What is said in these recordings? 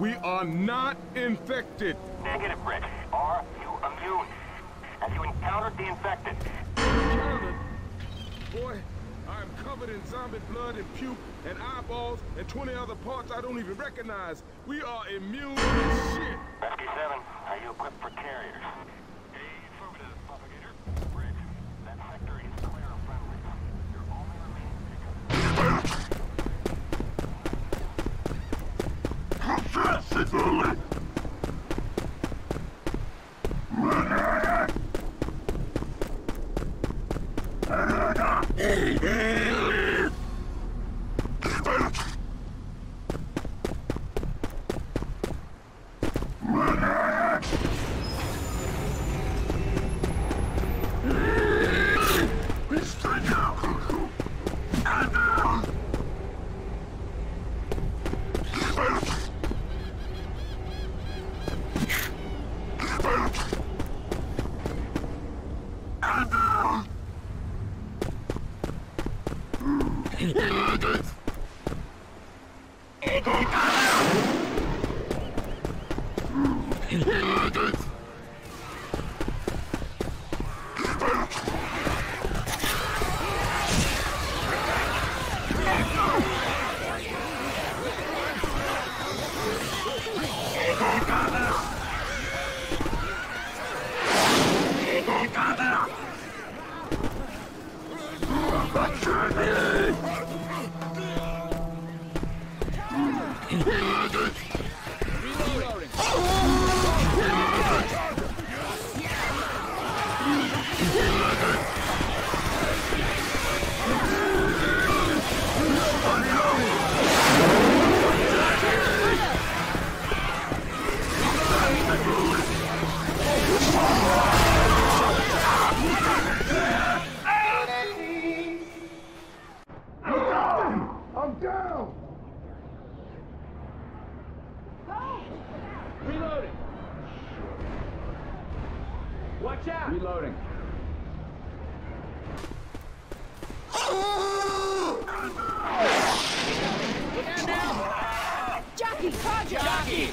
We are not infected. Negative, Rick. Are you immune? Have you encountered the infected? Encountered? Boy, I am covered in zombie blood and puke and eyeballs and 20 other parts I don't even recognize. We are immune as shit. Rescue 7, are you equipped for carriers? Affirmative, Propagator. Rick, that sector is clear of friendlies. Your only remaining I'm down! Reloading! Watch out! Reloading. Look out now! Jockey! Roger! Jockey!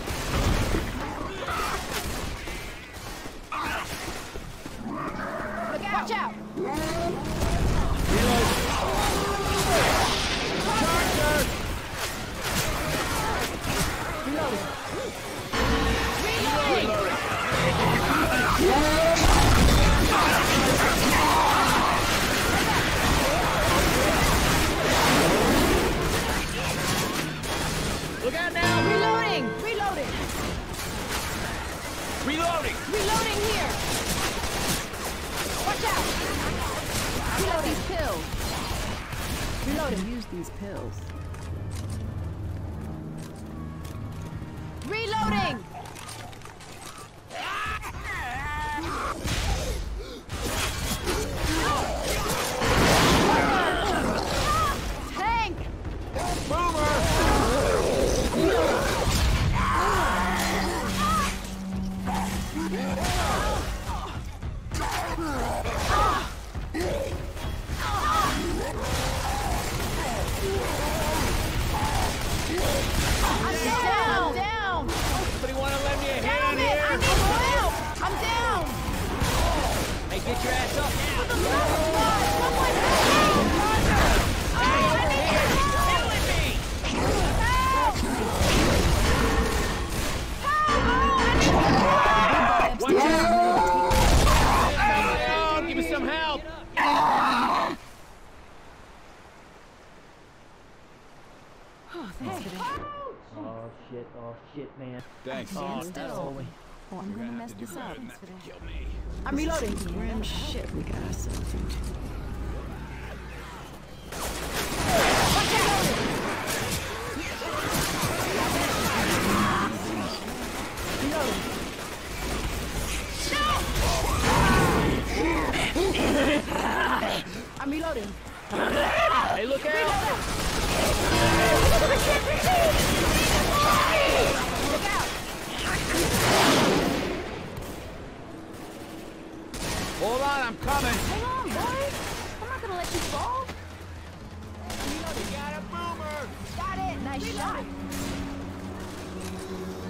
Look out! Watch out! Look out now! Reloading! Reloading! Reloading! Reloading here! Watch out! Reload these pills. Reloading. Use these pills. Reloading! Tank! I'm down! Somebody want to lend me a Damn hand it! here? I need more help! I'm down! Hey, get your ass up now! Someone help! Roger! I need help! With me! Help! Watch out! Give me some help! Oh, thanks for that. Oh shit, man. Thanks. Stand still. Oh, I'm gonna mess this up. Kill me. I'm reloading. Grim shit we got ourselves into. Watch out! Reloading. No! I'm reloading. Hey, look out! Look out! Hold on, I'm coming! Hang on, boys! I'm not gonna let you fall! You got a boomer! Got it! Nice shot!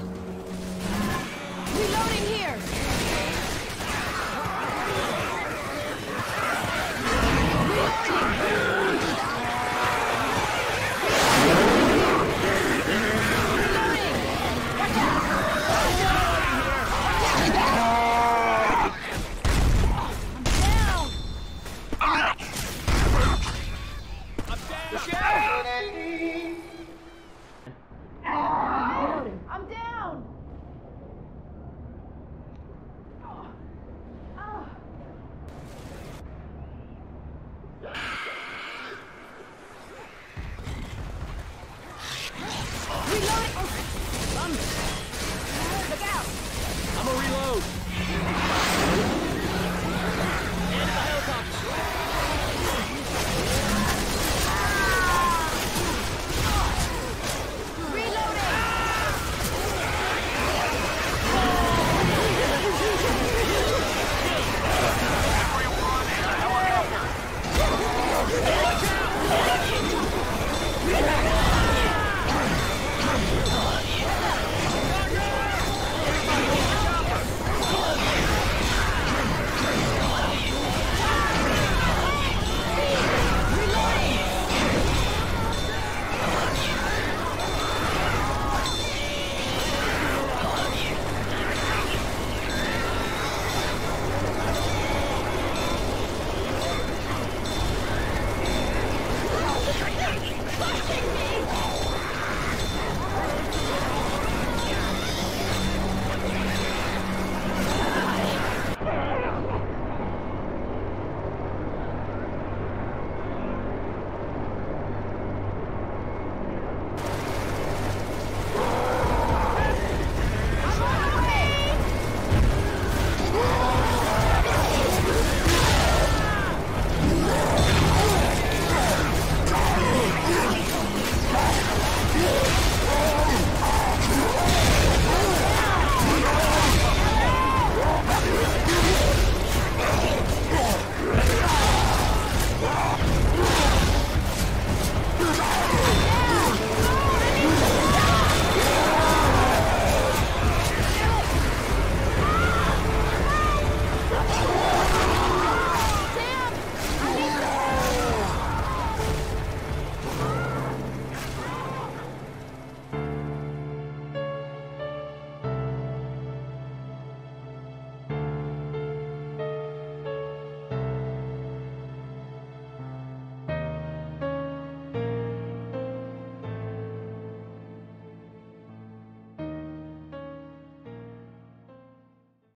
Reloading.